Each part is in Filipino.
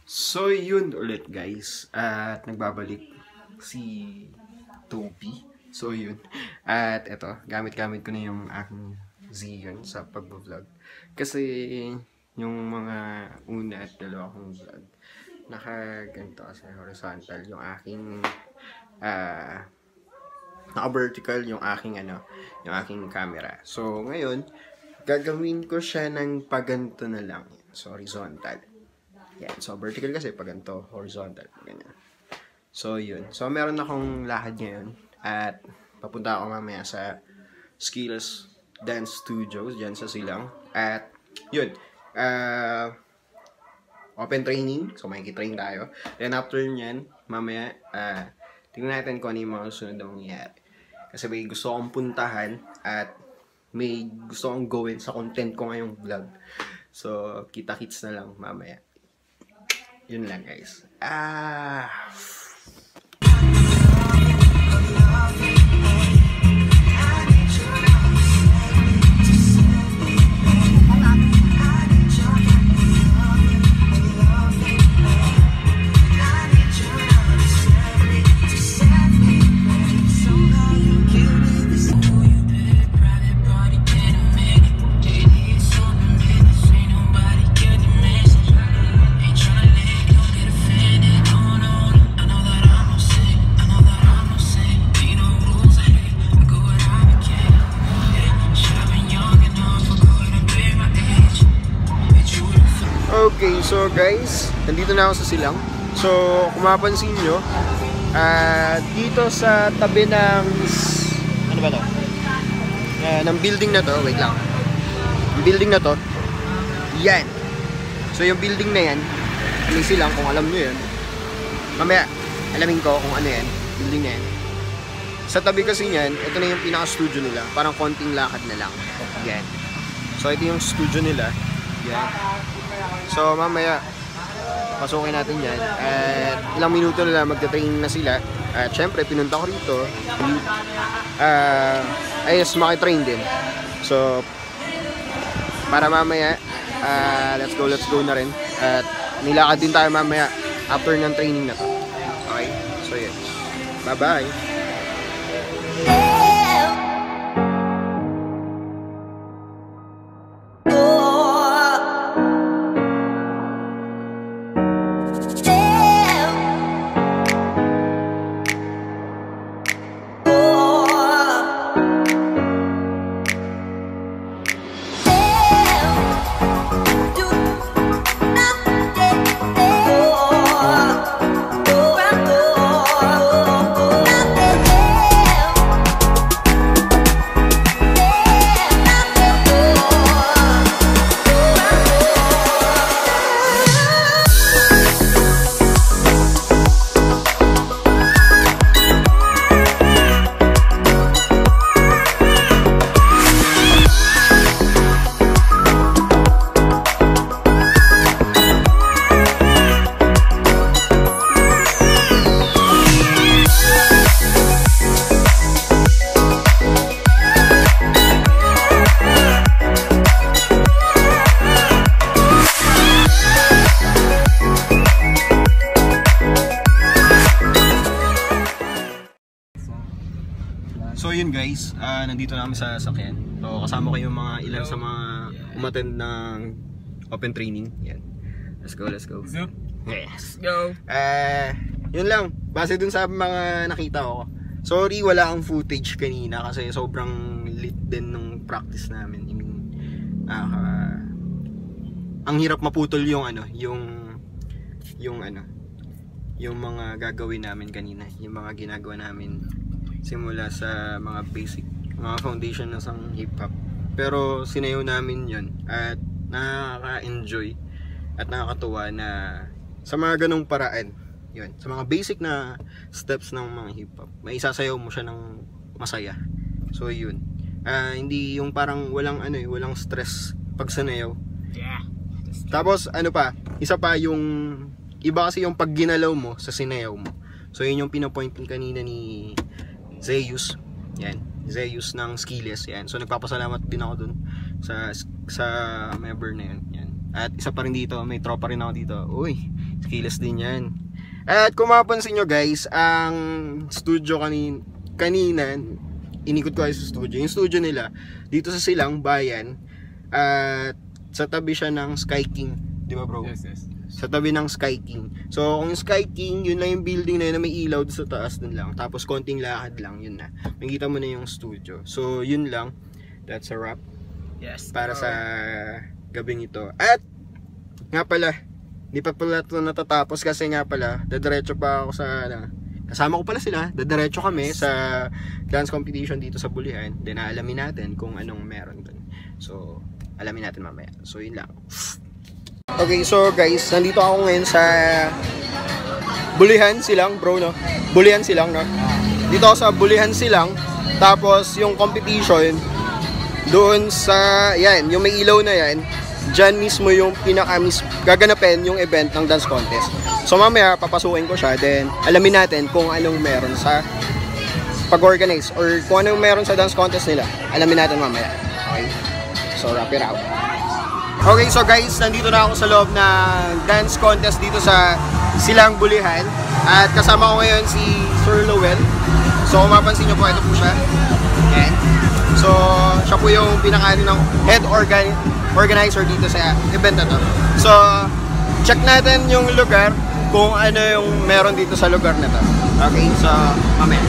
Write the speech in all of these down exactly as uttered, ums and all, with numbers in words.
So yun ulit guys, at nagbabalik si Toby. So yun, at eto, gamit-gamit ko na yung aking Xeon sa pag-vlog. Kasi yung mga una at dalawa kong vlog, naka-ganito kasi horizontal yung aking uh, naka-vertical yung aking ano, yung aking camera. So ngayon, gagawin ko siya ng paganto na lang. So horizontal. Yan. So, vertical kasi pag ganito, horizontal. Ganyan. So, yun. So, meron akong lakad ngayon. At, papunta ako mamaya sa Skills Dance Studios, dyan sa Silang. At, yun. Uh, open training. So, makikitrain tayo. Then, after nyan, mamaya, uh, tingnan natin kung ano yung mga sunod na mangyayari. Kasi may gusto akong puntahan at may gusto akong gawin sa content ko ngayong vlog. So, kita-kits na lang mamaya. Yun lang guys. Ah. Okay, so guys, nandito na ako sa Silang. So, kung mapansin nyo, uh, dito sa tabi ng ano ba to? Uh, ng building na to, wait lang. Yung building na to, yan. So, yung building na yan, may Silang, kung alam nyo yan. Mamaya, alamin ko kung ano yan, building na yan. Sa tabi kasi yan, ito na yung pinaka-studio nila. Parang konting lakad na lang. Yan. So, ito yung studio nila. Yan. So mamaya pasukin natin yan at ilang minuto na lang magta-training na sila at syempre pinunta ko rito uh, ayos makitrain din. So para mamaya uh, let's go let's go na rin at nilakad din tayo mamaya after ng training na to. Okay, so yun, bye bye. So yun guys, uh, nandito na kami sa sakyan. So kasama ko yung mga ilan sa mga umattend ng open training. Yan. Let's go, let's go. Yes. Go. Uh, yun lang, base dun sa mga nakita ko. Sorry wala akong footage kanina kasi sobrang lit din nung practice namin. I mean, uh, ang hirap maputol yung ano, yung yung ano, yung mga gagawin namin kanina, yung mga ginagawa namin simula sa mga basic, mga foundation ng sang hip-hop. Pero sinayaw namin yon at nakaka-enjoy at nakakatuwa na sa mga ganong paraan, yun, sa mga basic na steps ng mga hip-hop, may isasayaw mo siya ng masaya. So yun, uh, hindi yung parang walang ano eh, walang stress pag sanayaw. Yeah. Tapos ano pa, isa pa yung iba kasi yung pag ginalaw mo sa sinayaw mo. So yun yung pinapoint kanina ni Zeus, yan, Zeus ng Skills, yan. So nagpapasalamat din ako dun sa sa member na yun, yan. At isa pa rin dito, may tropa rin ako dito. Uy, skills din yan. At kung mapapansin nyo guys, ang studio kanin kanina, inikot ko kayo sa studio. Yung studio nila, dito sa Silang, Bayan. At sa tabi siya ng Sky King. Di ba bro? Yes, yes. Sa tabi ng Sky King. So, kung yung Sky King, yun lang yung building na yun na may ilaw sa taas dun lang. Tapos, konting lakad lang, yun na. Makikita mo na yung studio. So, yun lang. That's a wrap. Yes. Para sa gabing ito. At, nga pala, hindi pa pala ito natatapos kasi nga pala, dadiretso pa ako sa, ano, kasama ko pala sila, dadiretso kami sa dance competition dito sa Bulihan. Then, aalamin natin kung anong meron dun. So, alamin natin mamaya. So, yun lang. Okay, so guys, nandito ako ngayon sa Bulihan Silang, bro, no? Bulihan Silang, no? Dito ako sa Bulihan Silang. Tapos, yung competition, doon sa, yan, yung may ilaw na yan, dyan mismo yung pinaka-mis gaganapin yung event ng dance contest. So mamaya papasukin ko siya, then alamin natin kung anong meron sa pag-organize or kung anong meron sa dance contest nila. Alamin natin mamaya. Okay? So wrap it out. Okay, so guys, nandito na ako sa loob ng dance contest dito sa Silang Bulihan. At kasama ko ngayon si Sir Lowell. So kung mapansin nyo po, ito po siya. Ayan. So siya po yung pinaka ng head organ organizer dito sa event na to. So, check natin yung lugar kung ano yung meron dito sa lugar na to. Okay, so, mamaya.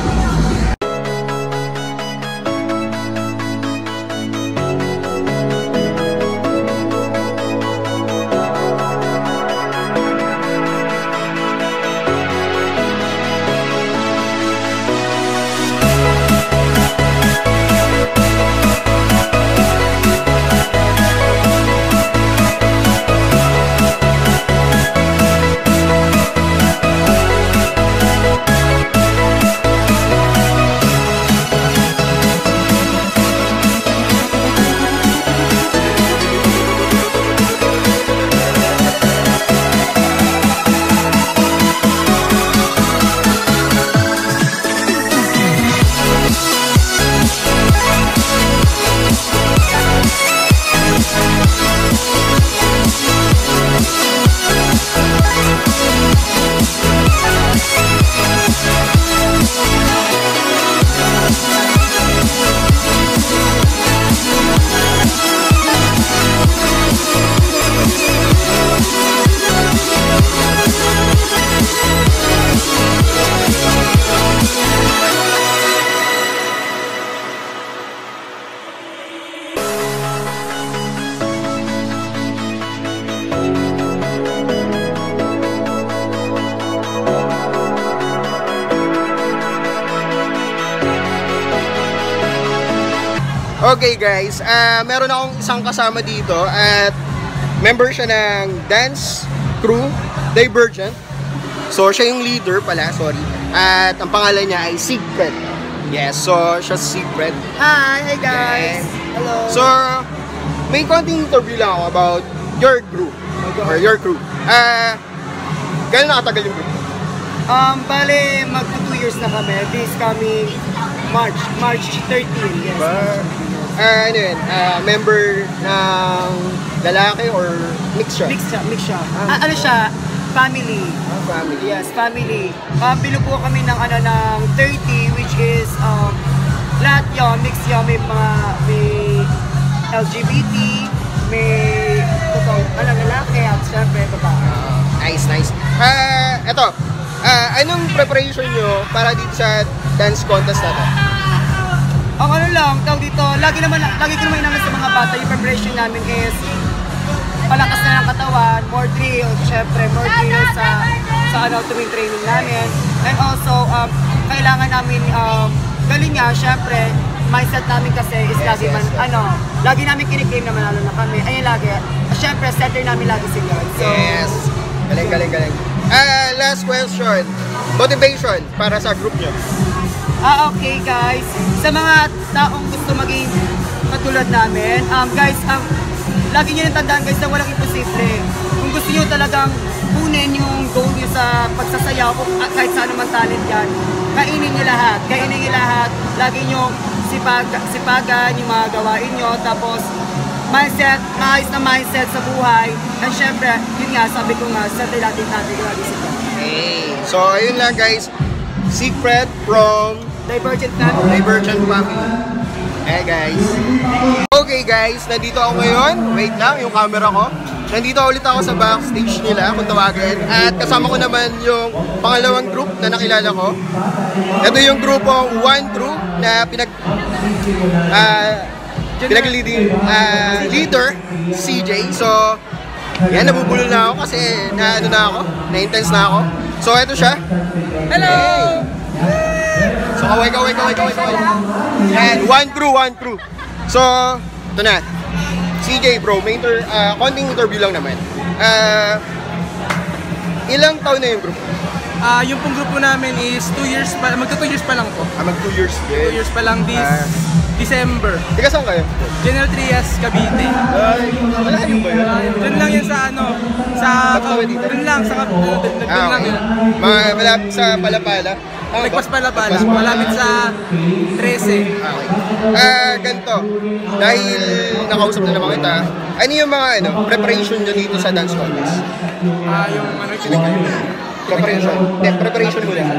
Okay guys, uh, meron akong isang kasama dito at member siya ng dance crew, Divergent. So siya yung leader pala, sorry. At ang pangalan niya ay Secret. Yes, so siya Secret. Hi, hi guys. Yes. Hello. So, may konting interview lang ako about your group. Or your crew. Ah, uh, gano'n nakatagal yung group? Um, bale, mag two years na kami. This coming March, March thirteenth. Yes. Ba? Ah, ano yun? Ah, member ng lalaki or mix siya? Mix siya, mix siya. Ah. Ah, ano siya? Family. Ah, family. Yes, family. Um, binubuo kami ng ano ng thirty, which is um lahat yun, mix yun, may mga may L G B T, may totoo, ano, lalaki at syempre babae. Nice, nice. Ah, eto. Ah, anong preparation nyo para dito sa dance contest na to? Ang ano lang, tawag dito, lagi naman, lagi ko naman inamin sa mga bata, yung preparation namin is palakas na ng katawan, more drill, syempre, more drill sa, sa ano, tuwing training namin. And also, um, kailangan namin, um, galing nga, syempre, mindset namin kasi is lagi man, ano, lagi namin kiniklaim na manalo na kami. Ayun lagi, syempre, center namin lagi sila. So, yes. Galing, galing, galing. Ah, last question. Motivation para sa group nyo. Ah, okay guys. Sa mga taong gusto maging katulad namin, um, guys, um, lagi nyo nang tandaan guys na walang imposible. Kung gusto nyo talagang kunin yung goal nyo sa pagsasayaw, kung kahit saan naman talent yan, kainin nyo lahat. Kainin nyo lahat. Lagi nyo sipag, sipagan yung mga gawain nyo. Tapos, mindset, maayos na mindset sa buhay. And syempre, yun nga, sabi ko nga, sa tilatin natin yung nagisip ko. Hey. So, ayun lang guys. Secret from Divergent Family. Divergent Family. Hey guys. Okay guys, nandito ako ngayon. Wait lang, yung camera ko. Nandito ulit ako sa backstage nila, kung tawagin. At kasama ko naman yung pangalawang group na nakilala ko. Ito yung grupo One Crew na pinag... Uh, pinag-leading uh, leader, C J. So, yan, nabubulol na ako kasi na ano na ako, na-intense na ako. So, ito siya. Hello! Hey. So, kaway, kaway, kaway, kaway, kaway. Yan, One Crew, One Crew. So, ito na. C J bro, may inter, uh, konting interview lang naman. Uh, ilang taon na yung group? Ah, uh, yung pong grupo namin is two years pa, magto two years pa lang po. Ah, mag two years din. two years pa lang this uh, December. Tiga saan kayo? General Trias, Cavite. Ay, malayo ba yun? Uh, doon lang yun sa ano, sa, doon lang, sa, doon ah, lang okay. yun. Mga malapit sa Palapala. Ah, Nagpas Palapala, malapit sa thirteen. Okay. Ah, uh, ganito. Dahil nakausap na naman kita, ano yung mga ano, preparation nyo dito sa dance contest? Ah, uh, yung ano yung pinag- Preparation. Yeah, preparation mo lang.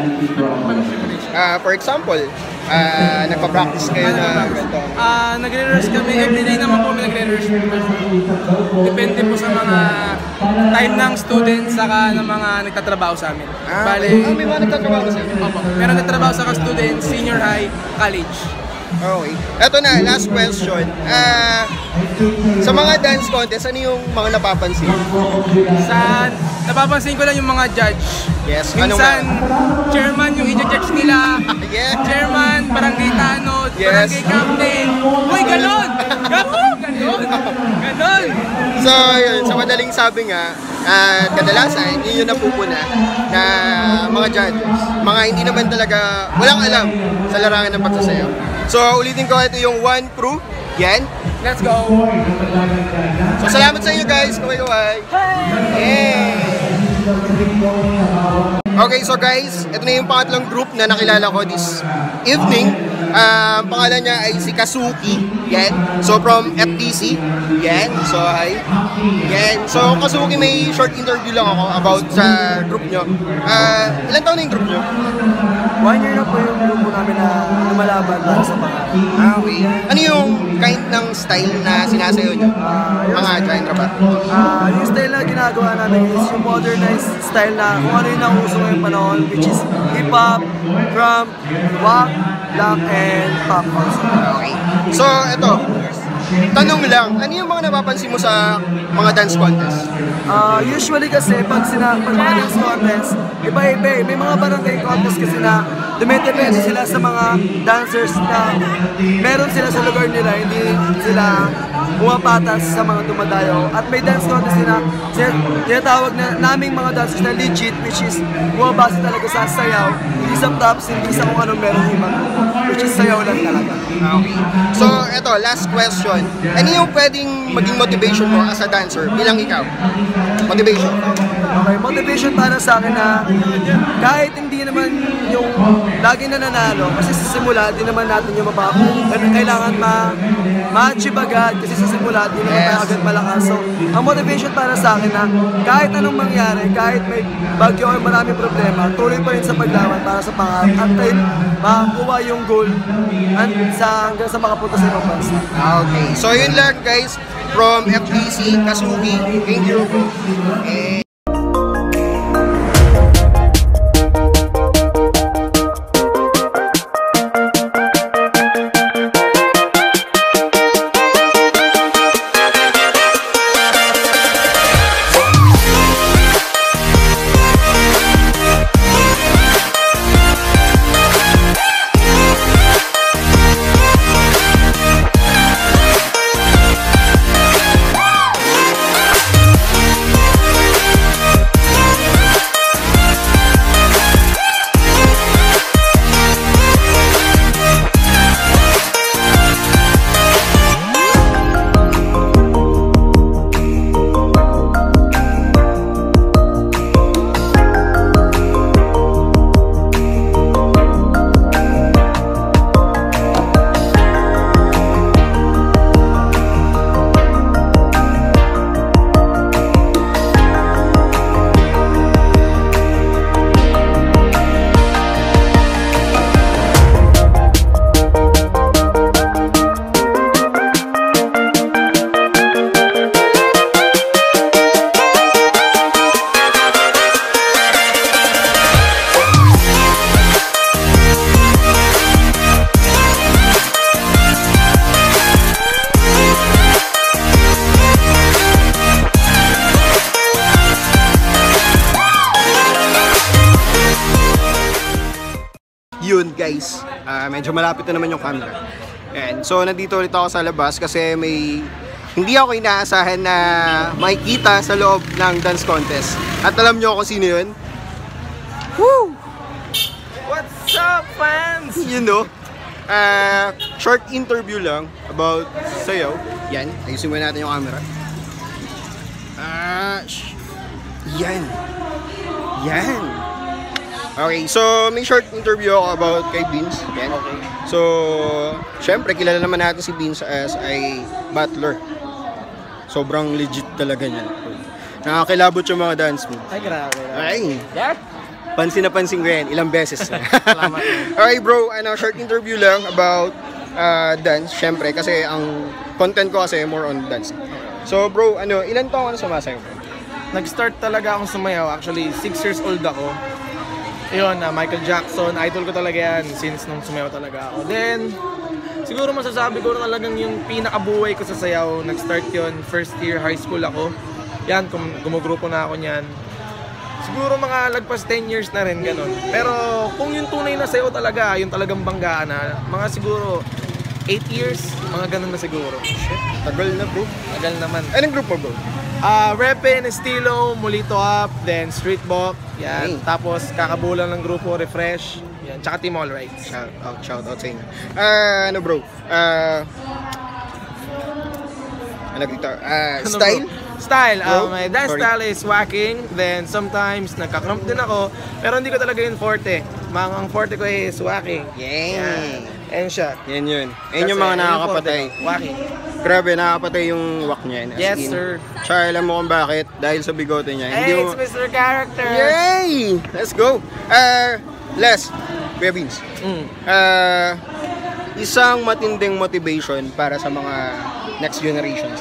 Ah, for example, ah, nagpa-practice kayo na ganito. Ah, nagre-rehearse kami everyday naman po, may nagre-rehearse. Depende po sa mga time ng students saka ng mga nagtatrabaho sa amin. Ah, Bale, ah, may mga nagtatrabaho sa inyo? Opo. Meron nagtatrabaho sa students, senior high, college. Okay. Ito na, last question. Ah, sa mga dance contest, ano yung mga napapansin? Sa napapansin ko lang yung mga judge. Yes, ano Minsan, nga? chairman yung i-judge nila. Yeah. Chairman, barangay tanod, Yes. barangay captain. Uy, ganon! Ganon! Ganon! Ganon! So, yun, sa madaling sabi nga, at kadalasan, yun yung napupuna na mga judges. Mga hindi naman talaga, walang alam sa larangan ng pagsasayaw. So, ulitin ko, ito yung One Crew. Yan. Let's go! So, salamat sa inyo guys. Kaway-kaway. Hey! Okay, so guys, ito na yung pangatlong group na nakilala ko this evening. Uh, ang pangalan niya ay si Kazuki. Yan. So, from F T C. Yan. So, hi. Yan. So, Kazuki, may short interview lang ako about sa group nyo. Uh, ilan taon na yung group nyo? One year na po yung grupo namin na lumalaban para sa pangarap. Ah, okay. Ano yung kind ng style na sinasayo nyo? Uh, Mga genre ba? Uh, yung style na ginagawa namin is yung modernized style na kung ano yung nauso ngayong panahon, which is hip-hop, drum, rock, black, and pop also. Okay. So, ito. Tanong lang, ano yung mga napapansin mo sa mga dance contest? Uh, usually kasi pag, sina, pag mga dance contest, iba-iba eh. May mga barangay contest kasi na dumidepende sila sa mga dancers na meron sila sa lugar nila, hindi sila pumapatas sa mga dumadayo. At may dance contest na tinatawag na naming mga dancers na legit, which is bumabasa talaga sa sayaw, hindi sa props, hindi sa kung anong meron ibang, which is sayaw lang talaga. Okay. So, eto, last question. Ano yung pwedeng maging motivation mo as a dancer bilang ikaw? Motivation. Okay, motivation para sa akin na kahit hindi naman yung lagi na nanalo, kasi sa simula, di naman natin yung mapa, kailangan ma ma-achieve agad, kasi sa simula, di naman tayo agad malakas. So, ang motivation para sa akin na kahit anong mangyari, kahit may bagyo o maraming problema, tuloy pa rin sa paglaban para sa pangarap at tayo makakuha yung goal sa, hanggang sa makapunta sa ibang bansa. Okay. So, yun lang guys from F T C, Kazuki. Thank you. Eh, yun guys, uh, medyo malapit na naman yung camera. And so nandito ulit ako sa labas kasi may hindi ako inaasahan na makikita sa loob ng dance contest. At alam nyo kung sino yun? Woo! What's up, fans? You know, uh, short interview lang about sayaw. Yan, ayusin mo natin yung camera. Ah, uh, yan. Yan. Okay, so may short interview ako about kay Beans. Yan. Okay. So, syempre kilala naman natin si Beans as a battler. Sobrang legit talaga niya. Nakakilabot yung mga dance mo. Ay, grabe. Ay. That? Pansin na pansin ko yan, ilang beses. Salamat. Okay bro, ano, short interview lang about uh, dance, syempre, kasi ang content ko kasi more on dance. So bro, ano, ilan taong ano sumasayaw bro? Nag-start talaga akong sumayaw. Actually, six years old ako. Yun, uh, Michael Jackson, idol ko talaga yan since nung sumayaw talaga ako. Then, siguro masasabi ko na talagang yung pinakabuhay ko sa sayaw, nag-start yun, first year high school ako. Yan, kum gumugrupo na ako niyan. Siguro mga lagpas ten years na rin, ganun. Pero kung yung tunay na sayaw talaga, yung talagang banggaan na, mga siguro eight years, mga ganun na siguro. Shit, tagal na bro. Tagal naman. Anong group mo bro? Uh, Repen, Estilo, Mulito Up, then Street Walk, yan. Hey. Tapos kakabulan ng grupo Refresh, yan. Tsaka Team All Rights. Shout out, shout out sa inyo. Ah, ano bro? Ah, ano dito? Ah, Ano, style? bro? Style, Bro? uh, my dance Sorry. style is whacking, then sometimes nagka-cramp din ako, pero hindi ko talaga yun forte. Mga ang forte ko is whacking. Yeah. Yan. And shot. Yan yun. Yan yung mga nakakapatay. Whacking. Grabe, nakakapatay yung wak niya. As Yes, in. sir. Tsaka alam mo kung bakit? Dahil sa bigote niya. Hey, mo... it's Mister Character! Yay! Let's go! Uh, Les, Kuya Beans. Mm. Uh, isang matinding motivation para sa mga next generations.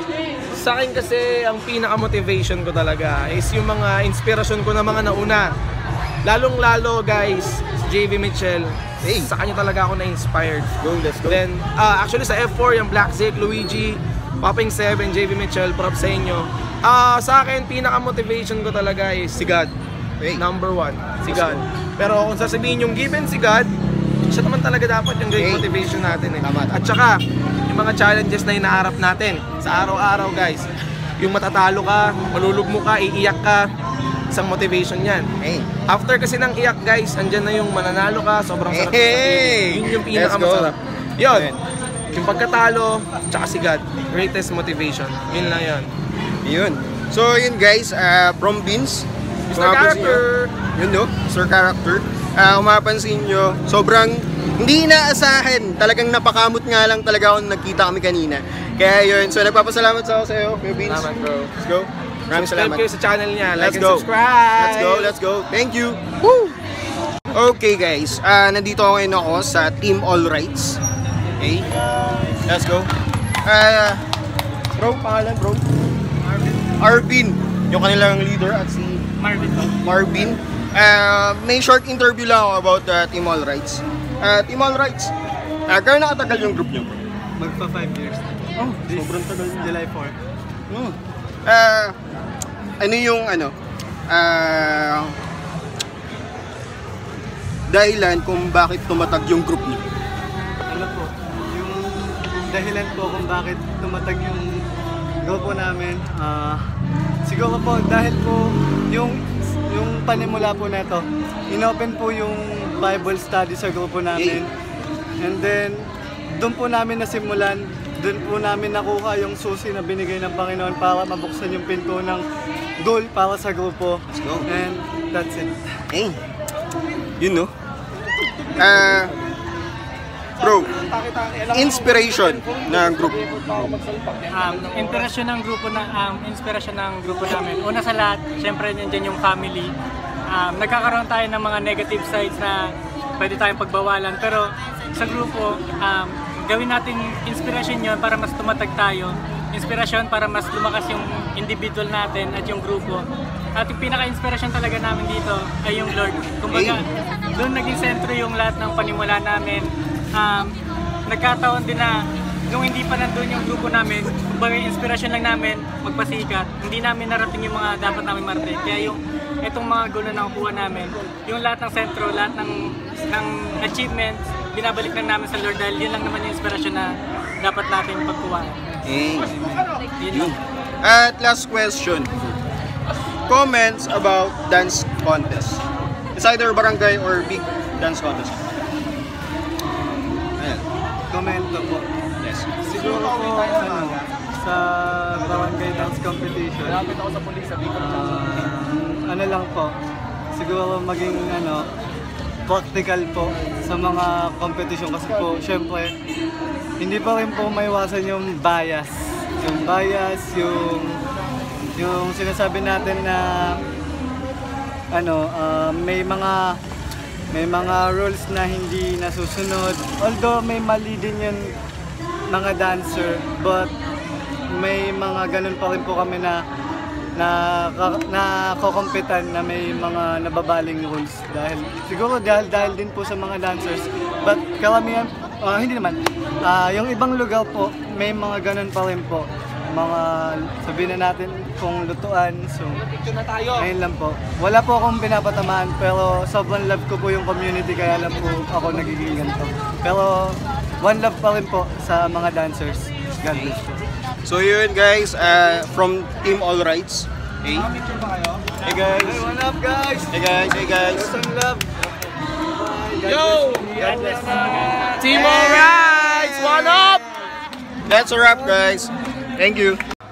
Sa akin kasi, ang pinaka-motivation ko talaga is yung mga inspirasyon ko na mga nauna. Lalong-lalo guys, si J V Mitchell, Hey. sa kanya talaga ako na-inspired. Go, let's go. Then, uh, actually sa F four, yung Black Zik, Luigi, Popping seven, J V Mitchell, props sa inyo. Uh, sa akin, pinaka-motivation ko talaga is si God. Hey. Number one, si God. Pero kung sasabihin yung given si God, siya naman talaga dapat yung great Hey. motivation natin eh. Tama, tama. At saka, yung mga challenges na hinaharap natin sa araw-araw guys, yung matatalo ka, malulugmo ka, iiyak ka, isang motivation yan. Hey. After kasi ng iyak guys, andyan na yung mananalo ka, sobrang sarap sa Hey! feeling. Yun yung pinakamasarap. Let's Yun, Amen. yung pagkatalo, tsaka si God, greatest motivation. Yun lang yun. Yun. So, yun guys, uh, from Beans. Mister Kung mapapansin Character. nyo, yun no, Mister Character. Uh, kung mapapansin nyo, sobrang hindi inaasahan. Talagang napakamot nga lang talaga ako nung nagkita kami kanina. Kaya yun, so nagpapasalamat sa ako sa'yo, Kuya Beans. Salamat bro. Let's go. Maraming Subscribe salamat. kayo sa channel niya, like Let's and go. subscribe. Let's go, let's go. Thank you. Woo! Okay guys, uh, nandito ako ngayon ako sa Team All Rights. Okay, let's go. Uh, bro, pangalan bro? Arvin. Arvin, yung kanilang leader at si Marvin bro. Marvin. Uh, may short interview lang ako about uh, Team All Rights. Uh, Team All Rights, uh, kaya nakatagal yung group nyo bro? Magpa five years. Oh, This sobrang tagal. July fourth. Hmm. Uh, ano yung ano? Uh, dahilan kung bakit tumatag yung group niyo? Ano po, yung dahilan po kung bakit tumatag yung grupo namin, ah siguro po dahil po yung yung panimula po nito, inopen po yung Bible study sa grupo namin. And then, doon po namin nasimulan, doon po namin nakuha yung susi na binigay ng Panginoon para mabuksan yung pinto ng goal para sa grupo. Let's go. And that's it. Eh, yun no? Ah, bro, inspiration ng group. Um, inspirasyon ng grupo na um, inspirasyon ng grupo namin. Una sa lahat, syempre nandiyan yung family. Um, nagkakaroon tayo ng mga negative sides na pwede tayong pagbawalan, pero sa grupo, um, gawin natin inspirasyon yon para mas tumatag tayo. Inspirasyon para mas lumakas yung individual natin at yung grupo. At yung pinaka-inspirasyon talaga namin dito ay yung Lord. Kumbaga, doon naging sentro yung lahat ng panimula namin. Um, nagkataon din na nung hindi pa nandun yung grupo namin, kumbaga yung inspirasyon lang namin magpasikat. Hindi namin narating yung mga dapat namin marating. Kaya yung itong mga goal na nakukuha namin, yung lahat ng sentro, lahat ng, ng achievements, binabalik lang namin sa Lord dahil yun lang naman yung inspirasyon na dapat natin pagkuha. Eh. Yun lang. At last question. Comments about dance contest. It's either barangay or big dance contest. Ayan. Komento po. Yes. Siguro po, ano, sa barangay dance competition, uh, ano lang po, siguro maging ano, practical po sa mga competition kasi po, syempre, hindi pa rin po maiwasan yung bias. Yung bias, yung yung sinasabi natin na ano, uh, may mga may mga rules na hindi nasusunod. Although may mali din yung mga dancer, but may mga ganun pa rin po kami na na na kokompetan na may mga nababaling rules dahil siguro dahil dahil din po sa mga dancers, but karamihan uh, hindi naman uh, yung ibang lugar po may mga ganun pa rin po, mga sabihin na natin kung lutuan, so ayun lang po, wala po akong pinapatamaan pero sobrang love ko po yung community kaya lang po ako nagiging ganito, pero one love pa rin po sa mga dancers. God bless po. So yun guys, uh, from Team All Rights. Hey. Hey guys. Hey, what up guys? Hey guys, hey guys. Some love. Yo! God bless. Team All Rights! One up! That's a wrap guys. Thank you.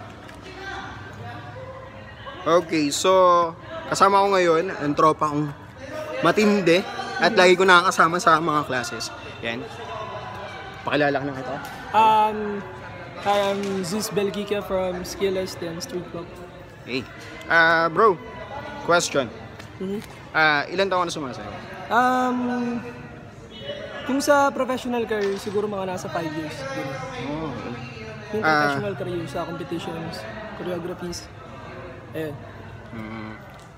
Okay, so kasama ko ngayon ang tropa kong matindi at lagi ko nakakasama sa mga classes. Yan. Pakilala ka na kita. Um, hi, I'm Zeus Belgica from Skillest and Street Pop. Hey. Ah, bro. Question. Mhm. Ah, ilan taon ka na sumasayaw? Um, yung sa professional career, siguro mga nasa five years. Yun. Oh. Yung Ah. professional career sa competitions, choreographies. Ayun. Mm.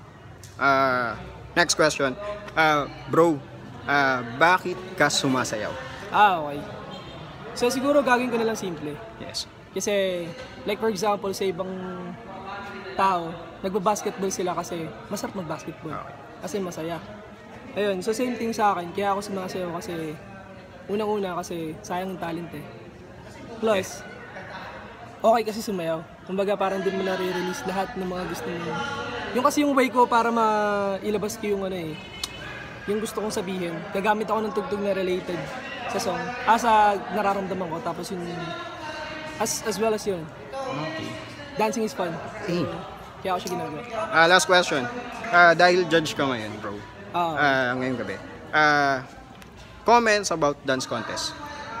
Ah, next question. Ah, bro. Ah, bakit ka sumasayaw? Ah, okay. So siguro gagawin ko na lang simple. Yes. Kasi, like for example, sa ibang tao, nagbabasketball sila kasi masarap mag-basketball. Okay. Kasi masaya. Ayun, so same thing sa akin. Kaya ako sumasayaw kasi, unang-una kasi sayang yung talent eh. Plus, okay kasi sumayaw. Kumbaga parang din mo na-release lahat ng mga gusto mo. Yung kasi yung way ko para mailabas ko yung ano eh, yung gusto kong sabihin. Gagamit ako ng tugtog na related sa song. Ah, sa nararamdaman ko. Tapos yung, as, as well as yun. Okay. Dancing is fun. Hey. Kaya ako siya ginagawa. Ah, last question. Ah, dahil judge ka ngayon, bro. Ah, Ah, ngayong gabi. Ah, comments about dance contest.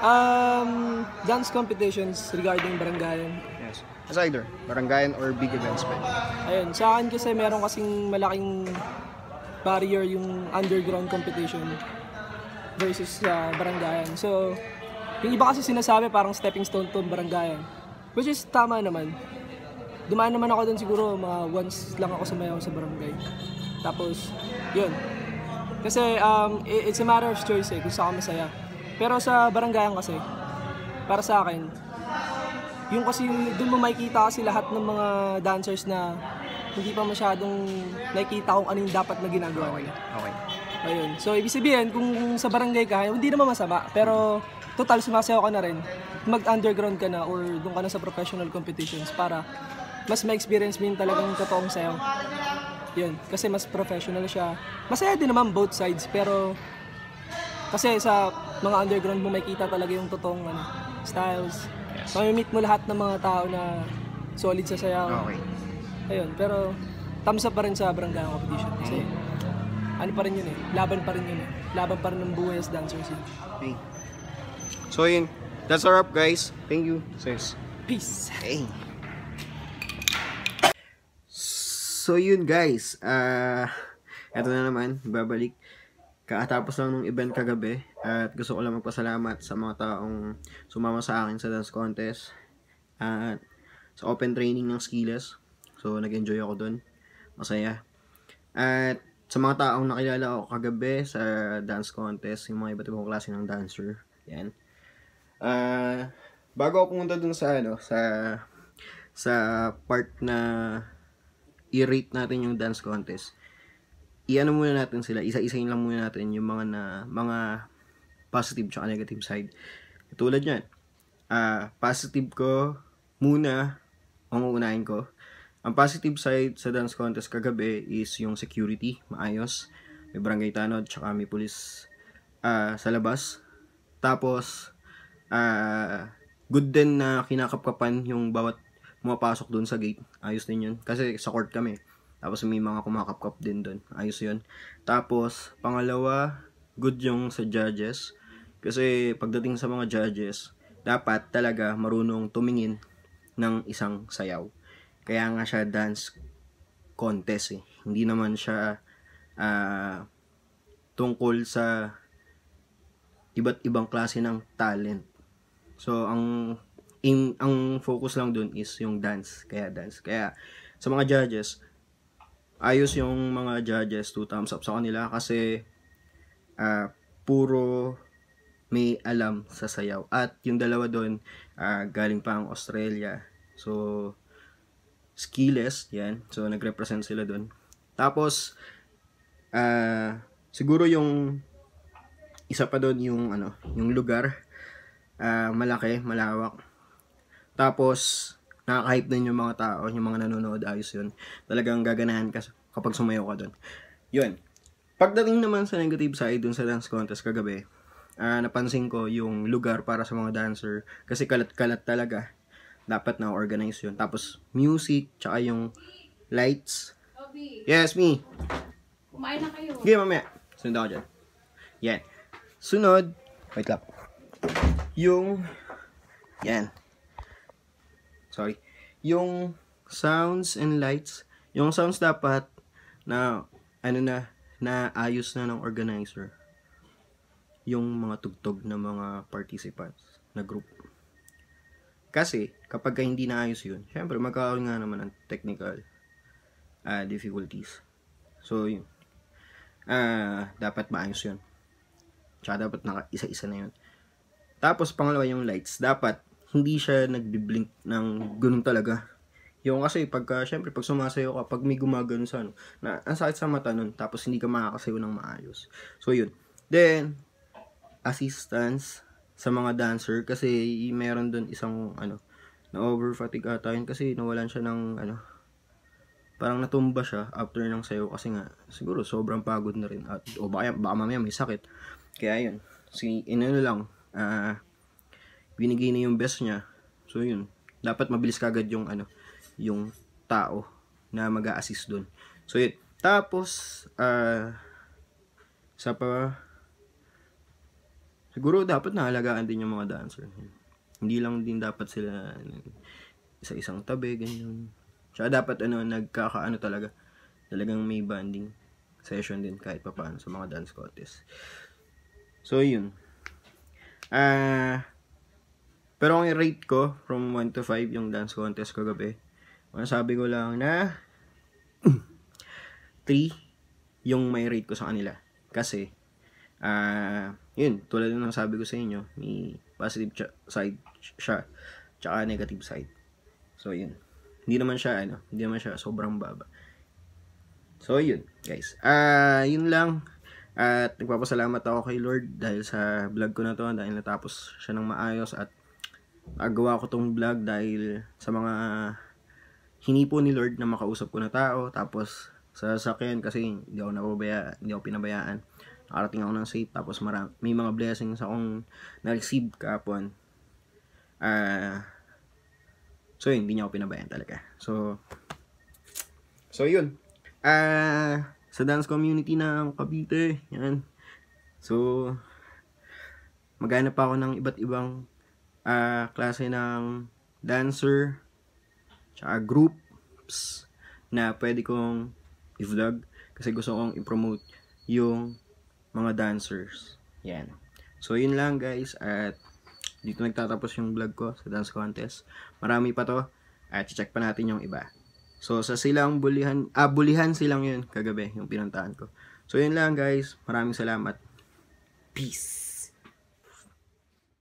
um, dance competitions regarding barangayan. Yes. As either barangayan or big events pa. Ayun, sa akin kasi meron kasing malaking barrier yung underground competition versus sa barangayan. So, yung iba kasi sinasabi parang stepping stone to barangayan. Which is tama naman. Dumaan naman ako doon siguro mga once lang ako sumayaw sa barangay. Tapos, yun. Kasi um, it's a matter of choice eh kung saan ka masaya. Pero sa barangayan kasi, para sa akin, yung kasi doon mo makikita kasi lahat ng mga dancers na hindi pa masyadong nakikita kung ano yung dapat na ginagawa nila. Okay. Ayun. So, ibig sabihin, kung sa barangay ka, hindi naman masama. Pero, total, sumasayaw ka na rin. Mag-underground ka na or doon ka na sa professional competitions para mas ma-experience mo yung talagang totoong sayaw. Yun. Kasi mas professional siya. Masaya din naman both sides. Pero, kasi sa mga underground mo, makikita talaga yung totoong ano, styles. Yes. Mamimit mo lahat ng mga tao na solid sa sayaw. Okay. Ayun, pero thumbs up pa rin sa barangay competition. Kasi ano pa rin yun eh, laban pa rin yun eh. Laban pa rin ng buhay as dancers yun. Hey. So yun, that's a wrap guys. Thank you, sis. Peace! Hey. So yun guys, ah, eto na naman, babalik. Kakatapos lang ng event kagabi at gusto ko lang magpasalamat sa mga taong sumama sa akin sa dance contest at sa open training ng Skillest. So nag-enjoy ako dun, masaya. At sa mga taong nakilala ko kagabi sa dance contest, yung mga iba't ibang klase ng dancer, yan. Ah, bago ako pumunta dun sa ano, sa sa part na i-rate natin yung dance contest. i-ano muna natin sila, isa-isahin lang muna natin yung mga na mga positive tsaka negative side. Tulad yan, uh, positive ko muna, ang uunahin ko. Ang positive side sa dance contest kagabi is yung security, maayos. May barangay tanod, tsaka may pulis uh, sa labas. Tapos, uh, good din na kinakapkapan yung bawat pumapasok doon sa gate. Ayos din yun. Kasi sa court kami. Tapos may mga kumakapkap din doon. Ayos yun. Tapos, pangalawa, good yung sa judges. Kasi pagdating sa mga judges, dapat talaga marunong tumingin ng isang sayaw. Kaya nga siya dance contest eh. Hindi naman siya uh, tungkol sa iba't ibang klase ng talent. So, ang in, ang focus lang dun is yung dance. Kaya dance. Kaya sa mga judges, ayos yung mga judges, two thumbs up sa kanila kasi uh, puro may alam sa sayaw. At yung dalawa doon, uh, galing pa ang Australia. So, skillless, yan. So, nag-represent sila doon. Tapos, uh, siguro yung isa pa doon yung, ano, yung lugar. Uh, malaki, malawak. Tapos, nakaka-hype din yung mga tao, yung mga nanonood, ayos yun. Talagang gaganahan ka kapag sumayaw ka doon. Yun. Pagdating naman sa negative side dun sa dance contest kagabi, uh, napansin ko yung lugar para sa mga dancer kasi kalat-kalat talaga. Dapat na organize yun. Tapos music, tsaka yung lights. Yes, me. Kumain na kayo. Okay, mamaya. Sunod ako dyan. Yan. Sunod. Wait lang. Yung yan. Sorry. Yung sounds and lights. Yung sounds dapat na ano na naayos na ng organizer yung mga tugtog ng mga participants na group. Kasi kapag hindi naayos yun, syempre magkakaroon nga naman ng technical uh, difficulties. So yun. Uh, dapat maayos yun. Tsaka dapat naka isa-isa na yun. Tapos pangalawa yung lights. Dapat hindi siya nagbi-blink ng ganun talaga. Yung kasi pagka, syempre pag sumasayo ka, pag may gumagano sa ano, na ang sakit sa mata nun, tapos hindi ka makakasayo ng maayos. So yun. Then, assistance sa mga dancer kasi meron dun isang ano, na over fatigue ata yun kasi nawalan siya ng ano, parang natumba siya after ng sayo kasi nga siguro sobrang pagod na rin at o baka, baka mamaya may sakit. Kaya yun, si inano lang, ah uh, binigay na yung best niya. So yun, dapat mabilis kagad yung ano, yung tao na mag-a-assist doon. So yun, tapos ah uh, sa pa siguro dapat naalagaan din yung mga dancer. Hindi lang din dapat sila isa-isang tabi, ganyan. Tsaka dapat ano, nagkakaano talaga. Talagang may banding session din kahit pa paano sa mga dance contest. So yun. Ah uh, pero ang rate ko from one to five yung dance contest kagabi. Masabi ko lang na three yung may rate ko sa kanila. Kasi ah uh, yun, tulad ng sabi ko sa inyo, may positive side siya, tsaka negative side. So yun. Hindi naman siya ano, hindi naman siya sobrang baba. So yun, guys. Ah, uh, yun lang. At nagpapasalamat ako kay Lord dahil sa vlog ko na to, dahil natapos siya ng maayos at nagawa ko tong vlog dahil sa mga hinipo ni Lord na makausap ko na tao, tapos sa sakyan kasi hindi ako napabaya, hindi ako pinabayaan. Nakarating ako ng safe, tapos marami, may mga blessings akong na-receive kahapon. Ah, uh, so yun, hindi niya ako pinabayaan talaga. So, so yun. Ah, uh, sa dance community ng Cavite, yan. So, maghanap pa ako ng iba't ibang uh, klase ng dancer, tsaka groups na pwede kong i-vlog kasi gusto kong i-promote yung mga dancers. Yan. So, yun lang guys. At dito nagtatapos yung vlog ko sa dance contest. Marami pa to. At check pa natin yung iba. So, sa silang bulihan, ah, bulihan silang yun kagabi, yung pinuntahan ko. So, yun lang guys. Maraming salamat. Peace.